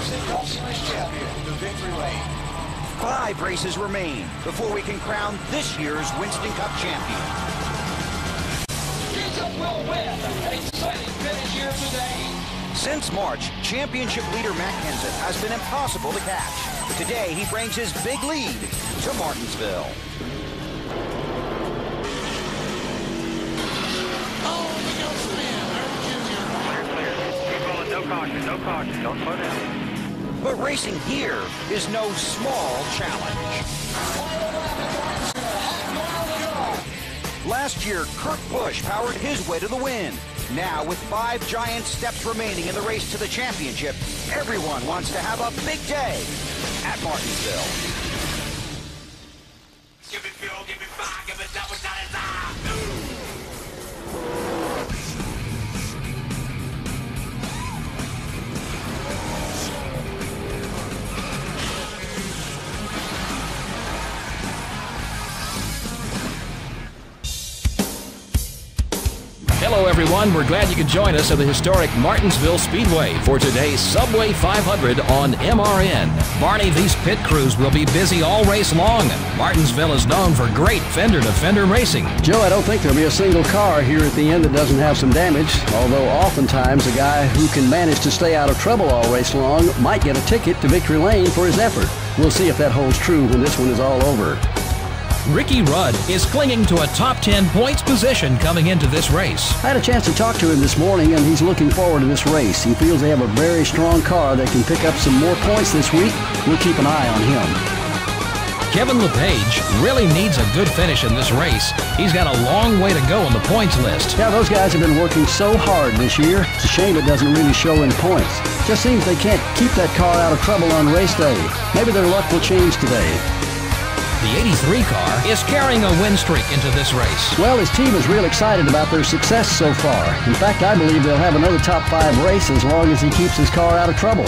Winston Cup Series champion to victory lane. 5 races remain before we can crown this year's Winston Cup champion. Jett will win. An exciting finish here today. Since March, championship leader Matt Kenseth has been impossible to catch. But today, he brings his big lead to Martinsville. No caution, no caution, don't slow down. But racing here is no small challenge. Last year, Kurt Busch powered his way to the win. Now, with 5 giant steps remaining in the race to the championship, everyone wants to have a big day at Martinsville. Give me fuel, give me fire, give me double shot. Hello everyone, we're glad you could join us at the historic Martinsville Speedway for today's Subway 500 on MRN. Barney, these pit crews will be busy all race long. Martinsville is known for great fender-to-fender racing. Joe, I don't think there'll be a single car here at the end that doesn't have some damage, although oftentimes a guy who can manage to stay out of trouble all race long might get a ticket to victory lane for his effort. We'll see if that holds true when this one is all over. Ricky Rudd is clinging to a top 10 points position coming into this race. I had a chance to talk to him this morning, and he's looking forward to this race. He feels they have a very strong car that can pick up some more points this week. We'll keep an eye on him. Kevin LePage really needs a good finish in this race. He's got a long way to go on the points list. Yeah, those guys have been working so hard this year. It's a shame it doesn't really show in points. Just seems they can't keep that car out of trouble on race day. Maybe their luck will change today. The 83 car is carrying a win streak into this race. Well, his team is real excited about their success so far. In fact, I believe they'll have another top 5 race as long as he keeps his car out of trouble.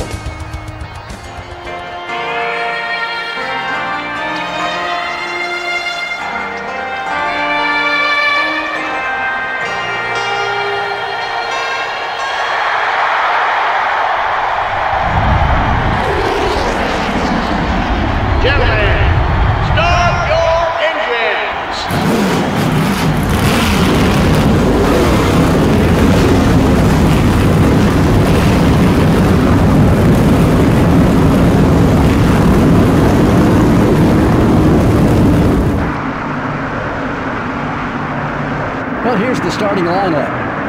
Well, here's the starting lineup.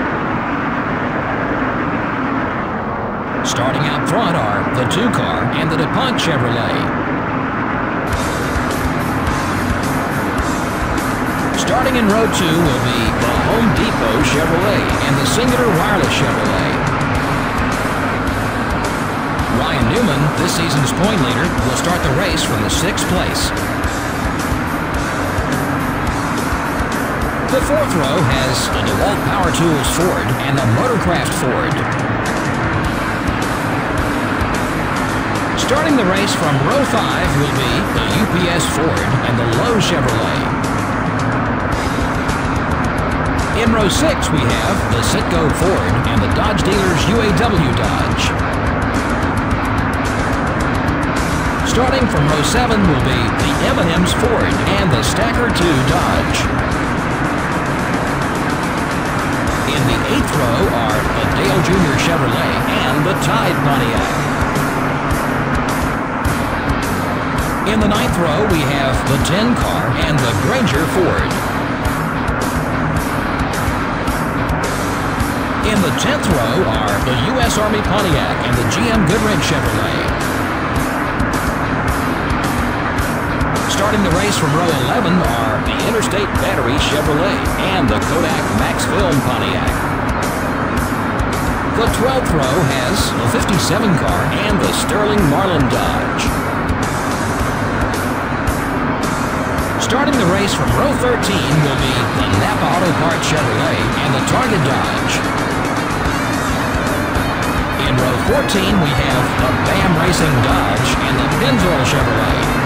Starting out front are the 2 car and the DuPont Chevrolet. Starting in row 2 will be the Home Depot Chevrolet and the Singular Wireless Chevrolet. Ryan Newman, this season's point leader, will start the race from the 6th place. The 4th row has the DeWalt Power Tools Ford and the Motorcraft Ford. Starting the race from row 5 will be the UPS Ford and the Lowe Chevrolet. In row 6 we have the Citgo Ford and the Dodge Dealers UAW Dodge. Starting from row 7 will be the M&M's Ford and the Stacker 2 Dodge. In the 8th row are the Dale Jr. Chevrolet and the Tide Pontiac. In the 9th row, we have the 10 car and the Granger Ford. In the 10th row are the U.S. Army Pontiac and the GM Goodrich Chevrolet. Starting the race from row 11 are the Interstate Battery Chevrolet and the Kodak Max Film Pontiac. The 12th row has the 57 car and the Sterling Marlin Dodge. Starting the race from row 13 will be the Napa Auto Parts Chevrolet and the Target Dodge. In row 14 we have the BAM Racing Dodge and the Pennzoil Chevrolet.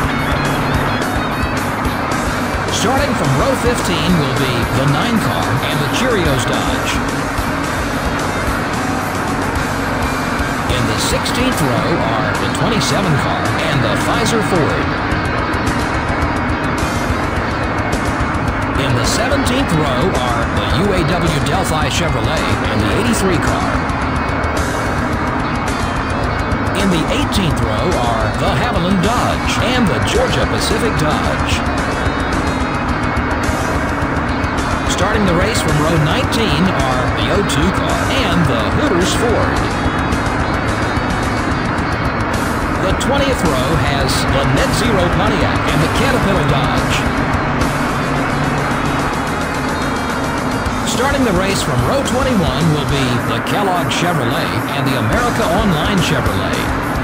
Starting from row 15 will be the 9 car and the Cheerios Dodge. In the 16th row are the 27 car and the Pfizer Ford. In the 17th row are the UAW Delphi Chevrolet and the 83 car. In the 18th row are the Haviland Dodge and the Georgia Pacific Dodge. Starting the race from row 19 are the O2 car and the Hooters Ford. The 20th row has the Net Zero Pontiac and the Caterpillar Dodge. Starting the race from row 21 will be the Kellogg Chevrolet and the America Online Chevrolet.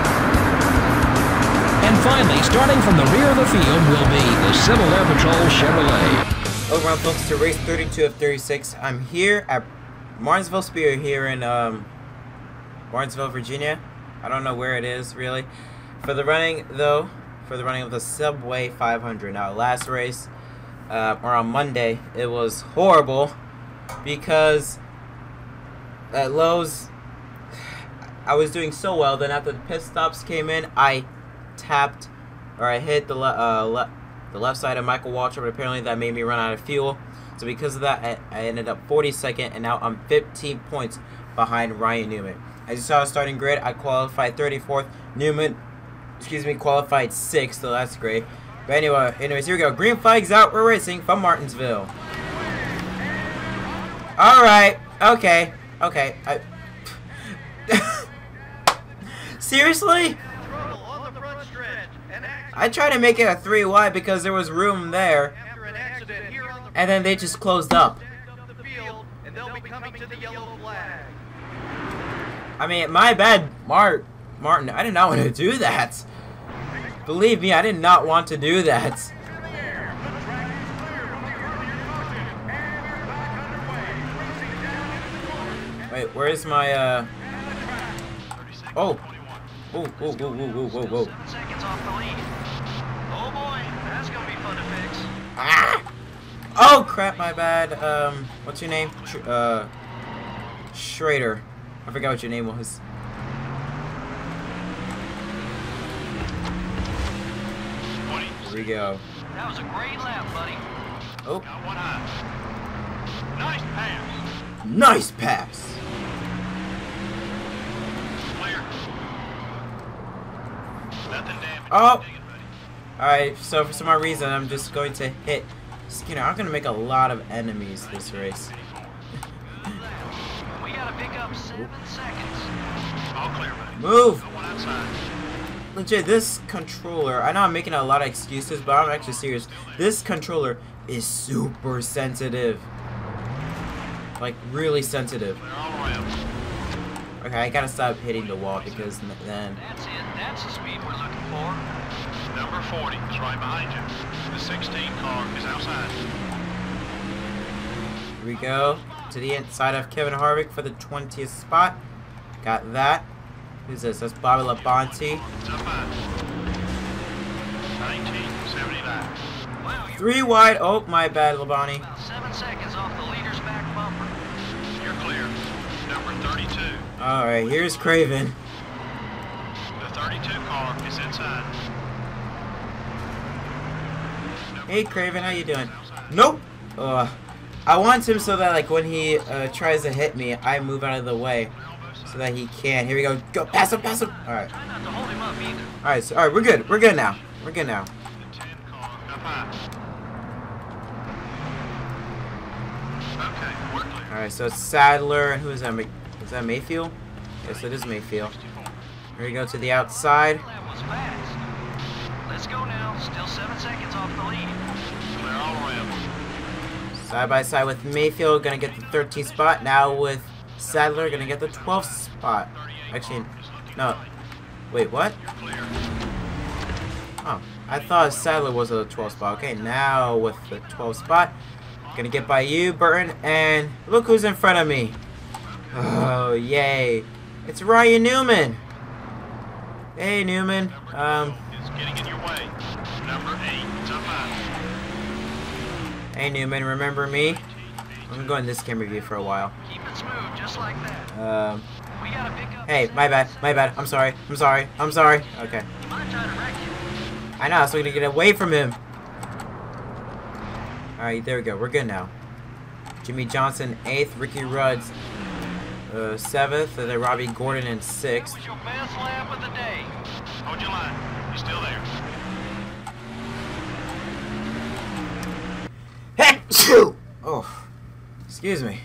And finally, starting from the rear of the field will be the Civil Air Patrol Chevrolet. Over on folks to race 32 of 36. I'm here at Martinsville Speedway here in Martinsville, Virginia. I don't know where it is really. For the running though, for the running of the Subway 500. Now last race, or on Monday, it was horrible because at Lowe's I was doing so well. Then after the pit stops came in, I hit the left side of Michael Waltrip, but apparently that made me run out of fuel. So because of that, I ended up 42nd, and now I'm 15 points behind Ryan Newman. As you saw, starting grid, I qualified 34th. Newman, qualified 6th, so that's great. But anyways, here we go. Green flags out. We're racing from Martinsville. All right. Okay. Seriously? I tried to make it a 3 wide because there was room there, and then they just closed up. I mean, my bad, Martin. I did not want to do that. Believe me, I did not want to do that. Wait, where's my Whoa. Seconds off the lead. Oh boy, that's gonna be fun to fix. Ah! Oh crap, my bad. What's your name? Schrader. I forgot what your name was. Here we go. That was a great lap, buddy. Oh. Got one eye. Nice pass. Nice pass. Oh! Alright, so for some odd reason, I'm just going to hit Skinner. I'm going to make a lot of enemies this race. We got to pick up 7 seconds. All clear, buddy. Move! Go one outside. Legit, this controller, I know I'm making a lot of excuses, but I'm actually serious. This controller is super sensitive. Like, really sensitive. Clear all around. Okay, I gotta stop hitting the wall because then... That's it. That's the speed we're looking for. Number 40 is right behind you. The 16 car is outside. Here we go. To the inside of Kevin Harvick for the 20th spot. Got that. Who's this? That's Bobby Labonte. It's up high. 1979. Wow, you're 3 wide. Oh, my bad, Labonte. about 7 seconds off the leader's back bumper. You're clear. Number 32. Alright, here's Craven. The 32 car is inside. Hey, Craven, how you doing? Nope. I want him so that, like, when he tries to hit me, I move out of the way so that he can. Here we go. Go. Pass him. Pass him. Alright. Try not to hold him up either. Alright, so, alright, we're good. We're good now. We're good now. The 10 car up high. Okay, we're clear. Alright, so it's Sadler, and who is that? Is that Mayfield? Yes, it is Mayfield. Here we go to the outside. That was fast. Let's go now. Still 7 seconds off the lead. Clear all around. Side by side with Mayfield, gonna get the 13th spot. Now with Sadler, gonna get the 12th spot. Actually, no. Wait, what? Clear. Oh, I thought Sadler was a 12th spot. Okay, now with the 12th spot, gonna get by you, Burton, and look who's in front of me. Oh, yay. It's Ryan Newman. Hey, Newman. It's getting in your way. Number 8 is up high. Hey, Newman, remember me? I'm going to go in this camera view for a while. Keep it smooth, just like that. We gotta pick up. Hey, my bad. I'm sorry. Okay. He might try to wreck you. I know, so we gotta get away from him. Alright, there we go. We're good now. Jimmy Johnson 8th, Ricky Rudd's 7th, and then Robbie Gordon in 6th. That was your best lap of the day. Hold your line. He's still there. Hey! Shoot! Oh, excuse me.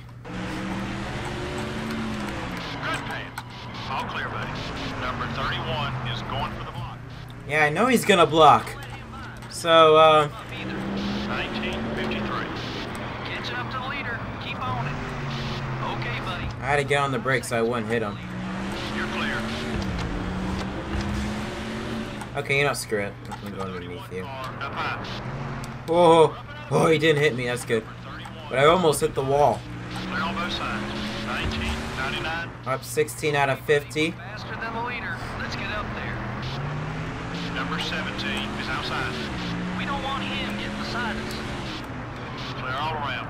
Good pass. All clear, buddy. Number 31 is going for the block. Yeah, I know he's gonna block. So, 1953. Catching up to the leader. Keep on it. Okay, buddy. I had to get on the brakes so I wouldn't hit him. You're clear. Okay, you know, screw it. I'm gonna go underneath you. Car up high. Whoa! Oh, he didn't hit me. That's good. But I almost hit the wall. Clear on both sides. 1999. Up 16 out of 50. Faster than the leader. Let's get up there. Number 17 is outside. We don't want him getting beside us. Clear all around.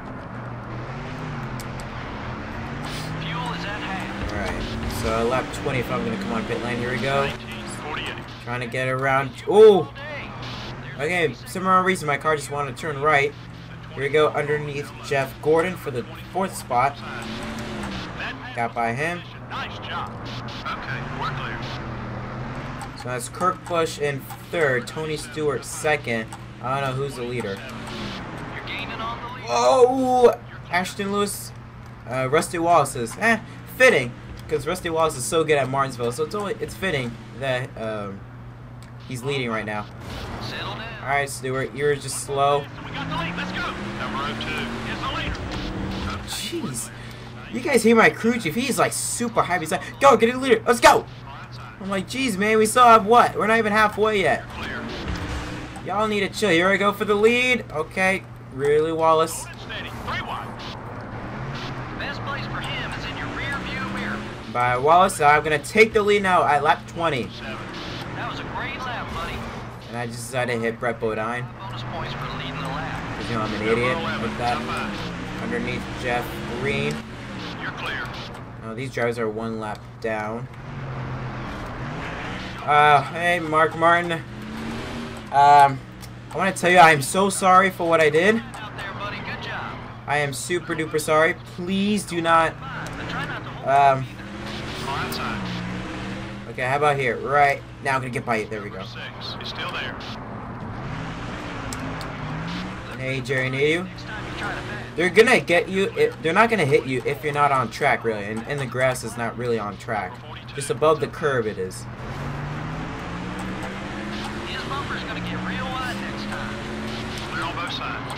Fuel is at half. Alright, so lap 20 if I'm gonna come on pit lane. Here we go. 1948. Trying to get around. Oh! All day. Okay, some reason my car just wanted to turn right. Here we go, underneath Jeff Gordon for the 4th spot. Got by him. Nice job. Okay, we're clear. So that's Kirk Busch in 3rd, Tony Stewart 2nd. I don't know who's the leader. You're gaining on the lead. Oh! Ashton Lewis, Rusty Wallace is fitting, because Rusty Wallace is so good at Martinsville, so it's fitting that he's leading right now. Settle down. All right, Stewart, you're just slow. We got the lead. Let's go. Number 02 is the leader. Jeez, you guys hear my crew chief? He's like super hype. He's like, "Go, get a leader. Let's go." I'm like, "Jeez, man, we still have what? We're not even halfway yet. Clear. Y'all need to chill." Here I go for the lead. Okay, really, Wallace. Hold it steady. 3 wide. Best place for him is in your rear view mirror. By Wallace, I'm gonna take the lead now at lap 20, 7. That was a great lap, buddy. and I just decided to hit Brett Bodine. Bonus points for leading the lap. Because you know I'm an idiot with that. Underneath Jeff Green. You're clear. These drivers are 1 lap down. Hey, Mark Martin. I want to tell you I am so sorry for what I did. Out there, buddy. Good job. I am super duper sorry. Please do not. But try not to hold Car outside. Okay, how about here? Right now, I'm gonna get by you. There we go. Number 6 is still there. Hey, Jerry Nadeau. next time you try to pass. They're gonna get you. They're not gonna hit you if you're not on track, really. And the grass is not really on track. Just above the curb, it is. His bumper's gonna get real wide next time. Clear on both sides.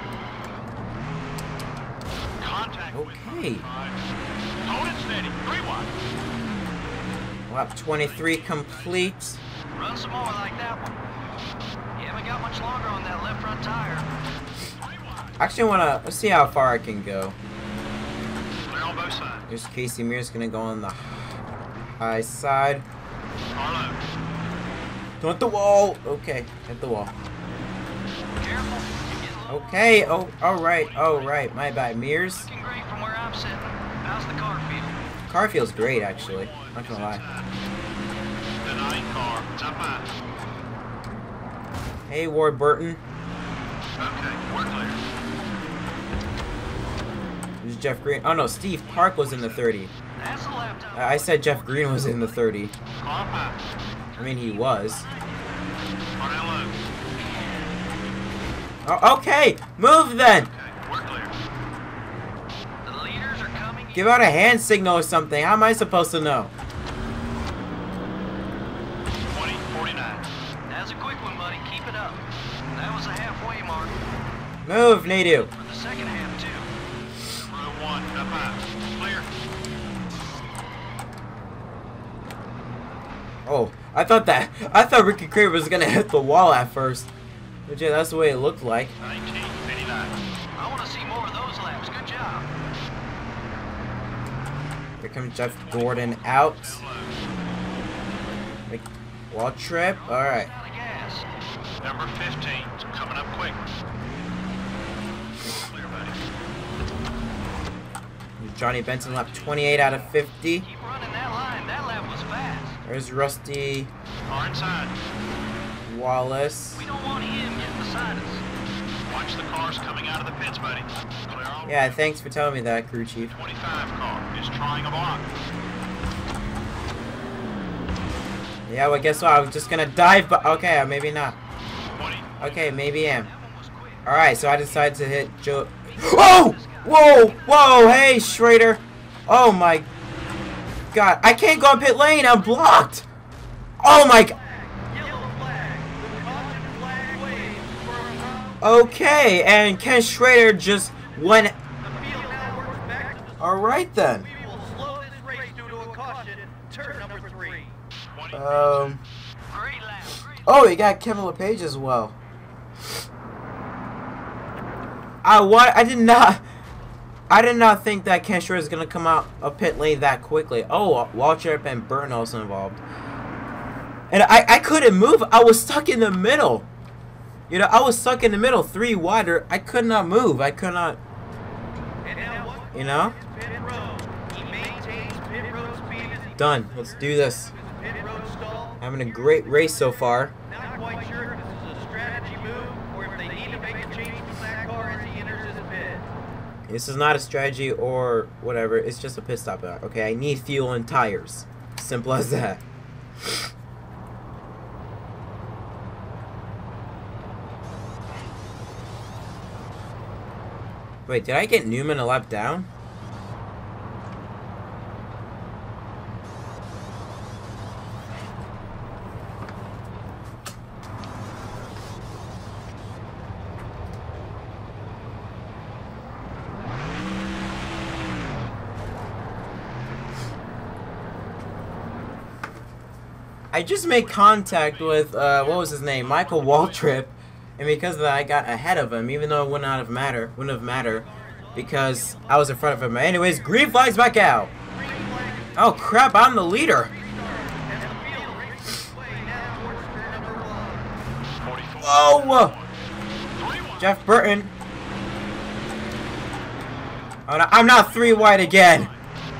Contact with Okay. 5. Hold it steady. 3 wide. Lap 23 complete. Run some more like that one. You haven't got much longer on that left front tire. Actually, let's see how far I can go. Clear on both sides. There's Casey Mears gonna go on the high side. Carlo. Don't hit the wall. Okay, hit the wall. Careful. You're getting low. Okay. Oh, all right. My bad, Mears. Looking great from where I'm sitting. How's the car feel? Car feels great, actually. Not gonna lie. The 9 car. It's up high. Hey, Ward Burton. Okay, we're clear. There's Jeff Green. Oh no, Steve Park was in the 30. That's the lap time. I said Jeff Green was in the 30. Car up high. I mean, he was. Car down low. Oh, okay, move then. Okay, we're clear. The leaders are coming in. Give out a hand signal or something. How am I supposed to know? 2049. That's a quick one, buddy. Keep it up. That was a halfway mark Move, Nadeau. for the second half, too. Row 1 up high. Clear. Oh, I thought Ricky Craver was gonna hit the wall at first. But yeah, that's the way it looked like. 1989. I want to see more of those laps. Good job. Here comes Jeff Gordon out. Make wall trip. All right. Out of gas. Number 15 's coming up quick. Clear, buddy. Johnny Benson, lap 28 out of 50. Keep running that line. That lap was fast. There's Rusty Car inside. Wallace. We don't want him getting beside us. Watch the cars coming out of the pits, buddy. Clear all. Yeah, thanks for telling me that, crew chief. 25 car is trying a block. Yeah, well, guess what? I was just gonna dive, but okay, maybe not. 20. Okay, maybe am. Alright, so I decided to hit Joe. Oh! Whoa! Whoa! Hey, Schrader! Oh my god. I can't go in pit lane! I'm blocked! Oh my god! Okay, and Ken Schrader just went. Alright then. Oh, he got Kevin LePage as well. I did not think that Ken Schrader was gonna come out of pit lane that quickly. Oh, Waltrip and Burton also involved. And I couldn't move. I was stuck in the middle. You know, I was stuck in the middle, 3 wider. I could not move. I could not. You know? Done. Let's do this. Having a great race so far. Not quite sure if this is a strategy move or if they need to make a change from that car as he enters his pit. This is not a strategy or whatever. It's just a pit stop. Okay, I need fuel and tires. Simple as that. Wait, did I get Newman a lap down? I just made contact with, what was his name? Michael Waltrip. And because of that, I got ahead of him, even though it wouldn't have mattered, because I was in front of him. Anyways, green flag's back out. Oh crap! I'm the leader. Whoa! Jeff Burton. Oh, no, I'm not 3 wide again.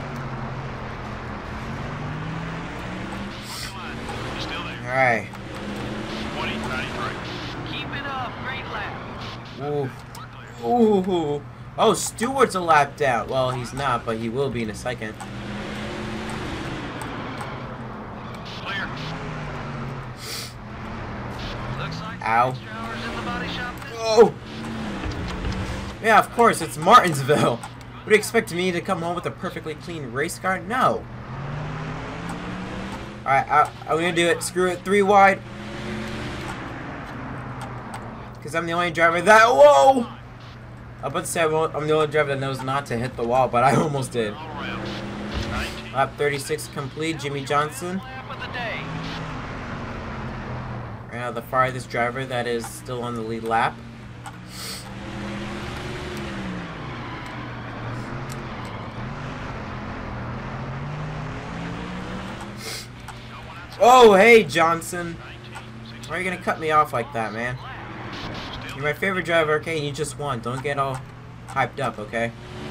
All right. Ooh. Ooh. Oh, Stewart's a lap down. Well, he's not, but he will be in a second. Clear. Ow. Oh. Yeah, of course, it's Martinsville. Would you expect me to come home with a perfectly clean race car? No. Alright, I'm gonna do it. Screw it. 3 wide. Because I'm the only driver that. Whoa! I'm about to say I'm the only driver that knows not to hit the wall, but I almost did. Lap 36 complete. Jimmy Johnson. Right now, the farthest driver that is still on the lead lap. Oh, hey, Johnson. Why are you gonna cut me off like that, man? You're my favorite driver, okay? You just won. Don't get all hyped up, okay?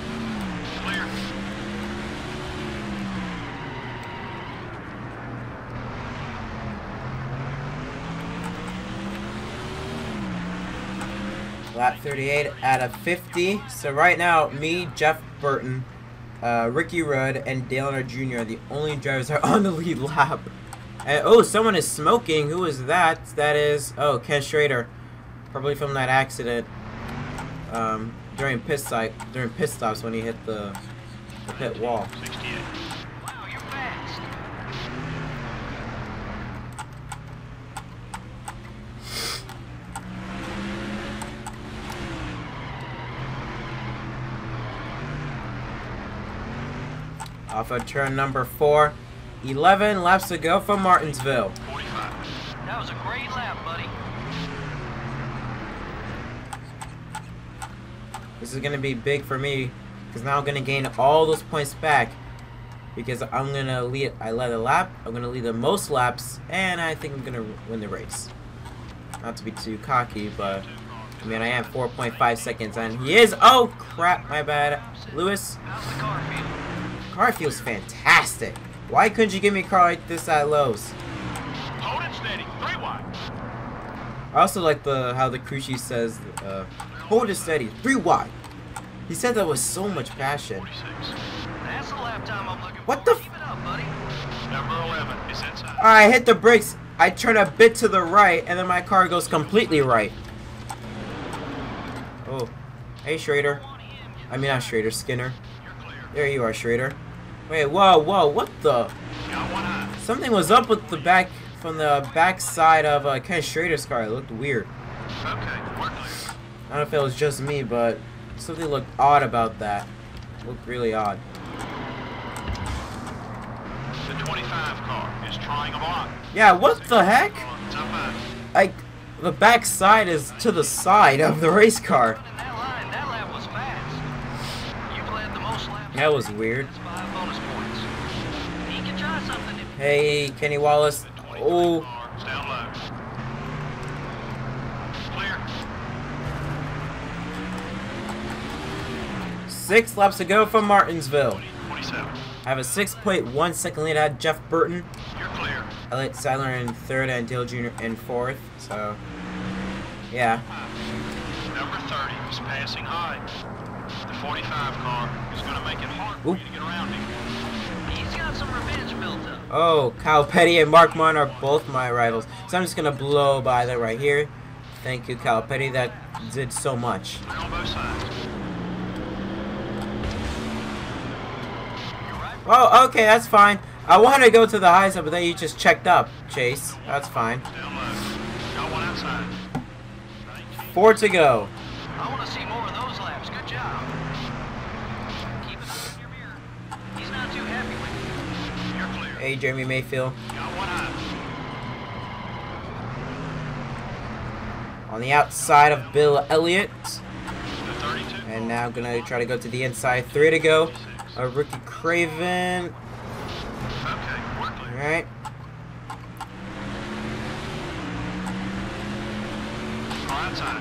Lap 38 out of 50. So right now, me, Jeff Burton, Ricky Rudd, and Dale Earnhardt Jr. are the only drivers that are on the lead lap. And, oh, someone is smoking. Who is that? That is, oh, Ken Schrader. Probably from that accident during pit stops when he hit the pit wall. Wow, you're fast. Off of turn number 4. 11 laps to go from Martinsville. That was a great lap, buddy. This is going to be big for me because now I'm going to gain all those points back because I'm going to lead. I led a lap. I'm going to lead the most laps, and I think I'm going to win the race. Not to be too cocky, but I mean, I am 4.5 seconds, and he is. Oh crap! My bad, Lewis. How's the car feel? Car feels fantastic. Why couldn't you give me a car like this at Lowe's? Hold it steady. 3 wide. I also like how the crew chief says, hold it steady, 3 wide. He said that with so much passion. 46. That's the lap time I'm looking for. What the Keep it up, buddy. Number 11 is inside. I hit the brakes. I turn a bit to the right, and then my car goes completely right. Oh, hey Schrader. I mean, not Schrader, Skinner. There you are, Schrader. Wait, whoa, what the? Got one eye. Something was up with the back, from the back side of Ken Schrader's car. It looked weird. Okay, we're clear. I don't know if it was just me, but something looked odd about that. It looked really odd. The 25 car is trying a block. Yeah, what the heck? It's up high. Like, the back side is to the side of the race car. In that line, that lap was fast. You've led the most laps. That was weird. That's 5 bonus points. He can try something if Hey, Kenny Wallace. Oh, It's down low. Clear. 6 laps to go from Martinsville. 27. I have a 6.1 second lead at Jeff Burton. You're clear. Elliott Sadler in 3rd and Dale Jr. in 4th. So, yeah. Number 30 is passing high. The 45 car is going to make it hard for Oop. you to get around him. he's got some revenge built up. Oh, Kyle Petty and Mark Martin are both my rivals. So I'm just going to blow by that right here. Thank you, Kyle Petty. That did so much. They're on both sides. Oh, okay, that's fine. I wanted to go to the high side, but then you just checked up, Chase. That's fine. Down low. Got one outside. 4 to go. I want to see more of those laps. Good job. Keep an eye on your mirror. He's not too happy with you. You're clear. Hey, Jeremy Mayfield. Got one eye. On the outside of Bill Elliott. The 32. And now gonna try to go to the inside. 3 to go. Ricky Craven. Okay, we're clear. Alright. Car outside.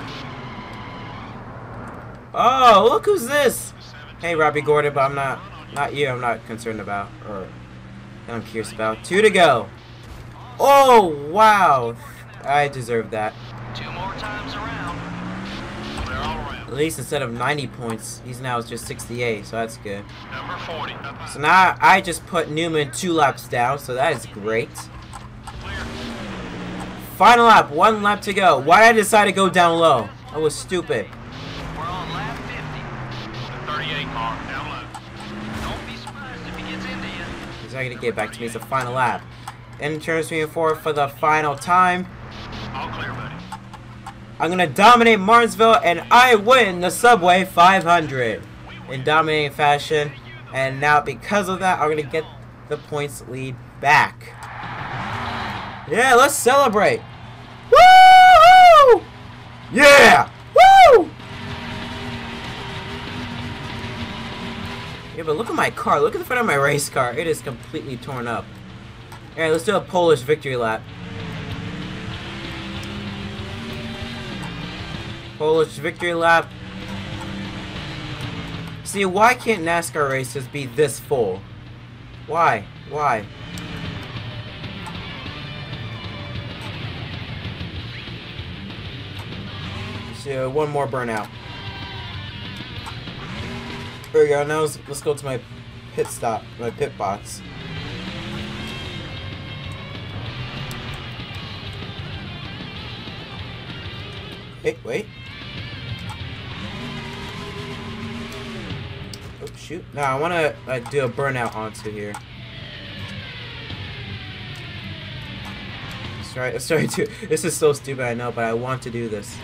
Oh, look who's this! Hey, Robbie Gordon, but I'm not you. I'm not concerned about, or I'm curious about. 2 to go. Oh, wow! I deserve that. 2 more times around. They're all around. At least instead of 90 points, he's now just 68, so that's good. Number 40 up high. So now I just put Newman 2 laps down, so that is great. Clear. Final lap, 1 lap to go. Why did I decide to go down low? That was stupid. We're on lap 50. The 38 car down low. Don't be surprised if he gets into you. He's not gonna get back to me. It's the final lap. In turns 3 and 4 for the final time. All clear, buddy. I'm gonna dominate Martinsville, and I win the Subway 500 in dominating fashion. And now, because of that, I'm gonna get the points lead back. Yeah, let's celebrate! Woo! Yeah! Woo! Yeah, but look at my car. Look at the front of my race car. It is completely torn up. Alright, let's do a Polish victory lap. Polish victory lap. See, why can't NASCAR races be this full? Why? Why? So, one more burnout. There we go. Now let's go to my pit stop, my pit box. Hey, wait. Oh, shoot. No, I want to do a burnout onto here. Sorry, dude. This is so stupid, I know, but I want to do this.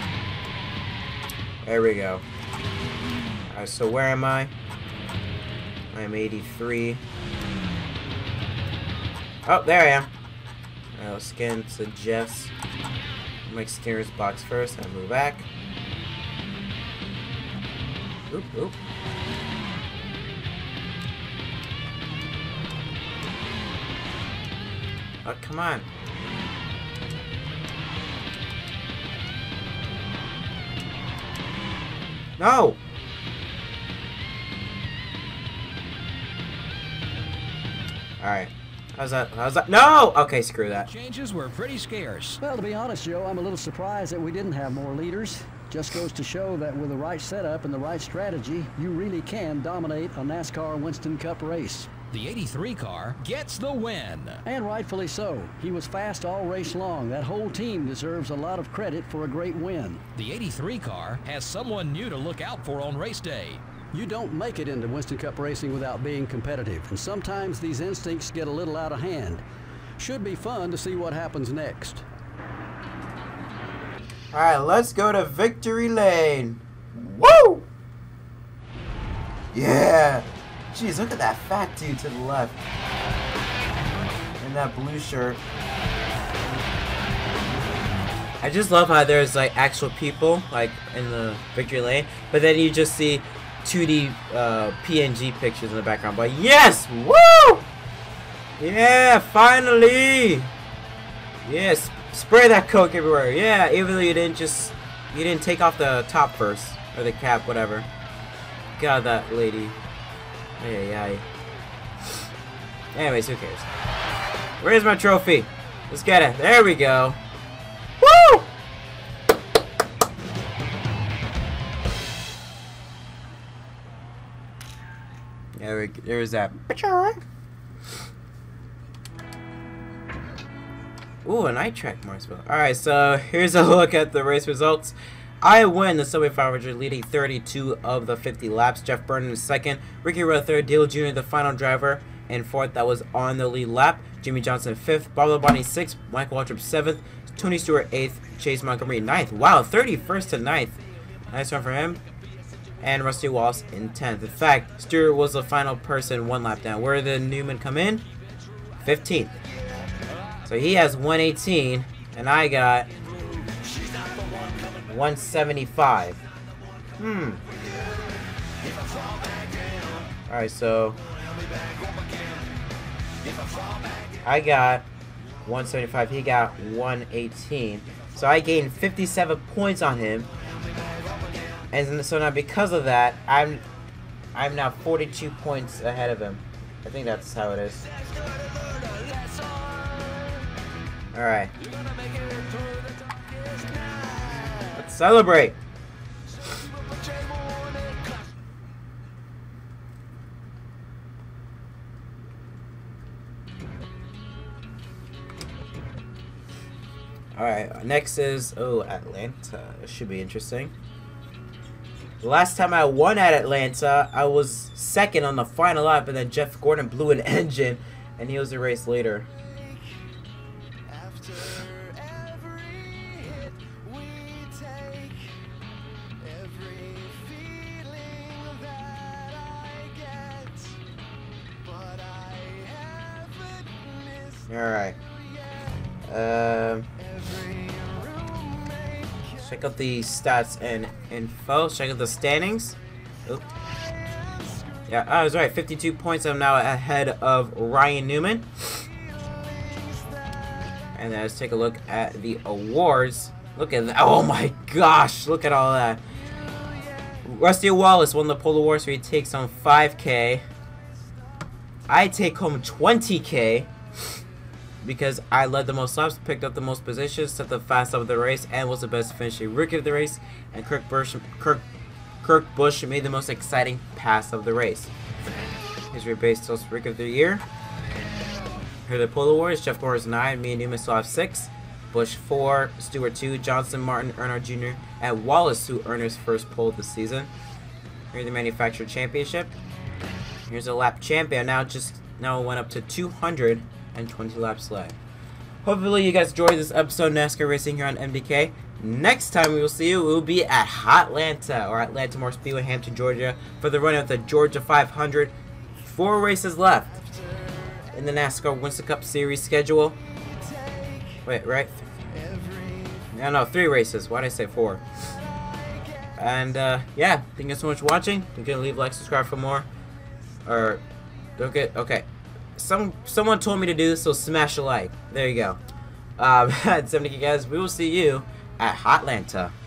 There we go. Alright, so where am I? I'm 83. Oh, there I am. Alright, let's get into Jeff's. Make steer's box first and move back. Oop, oop. Oh, come on. No! Alright. How's that? No! Okay, screw that. Changes were pretty scarce. Well, to be honest, Joe, I'm a little surprised that we didn't have more leaders. Just goes to show that with the right setup and the right strategy, you really can dominate a NASCAR Winston Cup race. The 83 car gets the win. And rightfully so. He was fast all race long. That whole team deserves a lot of credit for a great win. The 83 car has someone new to look out for on race day. You don't make it into Winston Cup racing without being competitive, and sometimes these instincts get a little out of hand. Should be fun to see what happens next. Alright, let's go to victory lane. Woo! Yeah! Jeez, look at that fat dude to the left. In that blue shirt. I just love how there's like actual people like in the victory lane, but then you just see 2D PNG pictures in the background. But yes! Woo! Yeah, finally! Yes, spray that Coke everywhere. Yeah, even though you didn't take off the top first or the cap, whatever. God, that lady. Ay. Anyways, who cares? Where's my trophy? Let's get it. There we go. Woo! There's that. Ooh, a night track, Martinsville. Alright, so here's a look at the race results. I win the Subway 500, leading 32 of the 50 laps. Jeff Burton in second. Ricky Rowe third. Dale Jr., the final driver, in fourth. That was on the lead lap. Jimmy Johnson fifth. Bob Labonte sixth. Michael Waltrip seventh. Tony Stewart eighth. Chase Montgomery ninth. Wow, 31st to 9th. Nice one for him. And Rusty Wallace in 10th. In fact, Stewart was the final person one lap down. Where did Newman come in? 15th. So he has 118, and I got 175. Alright, so I got 175, he got 118. So I gained 57 points on him. And so now because of that, I'm now 42 points ahead of him. I think that's how it is. Alright. Let's celebrate. Alright, next is, Atlanta. This should be interesting. The last time I won at Atlanta, I was second on the final lap, and then Jeff Gordon blew an engine, and he was a race later. Alright. Check out the stats and info. Check out the standings. Oop. Yeah, I was right. 52 points. I'm now ahead of Ryan Newman. And then let's take a look at the awards. Look at that. Oh my gosh. Look at all that. Rusty Wallace won the pole award, so he takes home 5K. I take home 20K. Because I led the most laps, picked up the most positions, set the fast lap of the race, and was the best finishing rookie of the race. And Kirk Busch made the most exciting pass of the race. Here's your base toast rookie of the year. Here are the pole awards. Jeff Gordon's 9, me and Newman still have 6. Busch 4, Stewart 2, Johnson, Martin, Earnhardt Jr., and Wallace, who earned his first pole of the season. Here's the manufacturer championship. Here's a lap champion. Now it went up to 220 laps left. Hopefully you guys enjoyed this episode of NASCAR Racing here on MDK. Next time we will see you, we will be at Hotlanta, or Atlanta Moore Speedway, Hampton, Georgia, for the run of the Georgia 500. 4 races left in the NASCAR Winston Cup Series schedule. Wait, right? No, 3 races. Why did I say 4? And yeah, thank you so much for watching. You can leave a like, subscribe for more. Or don't get okay. Someone told me to do this, so smash a like. There you go. At 70 guys, we will see you at Hotlanta.